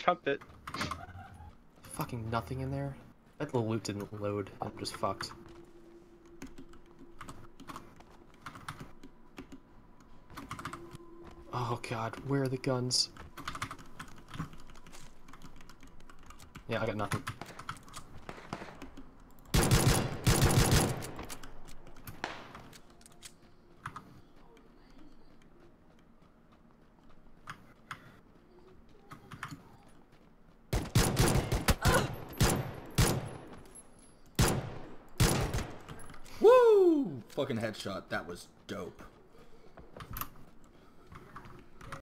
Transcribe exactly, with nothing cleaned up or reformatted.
chucked it. Fucking nothing in there. I bet the loot didn't load. I'm just fucked. Oh god, where are the guns? Yeah, I got nothing. Woo! Fucking headshot. That was dope.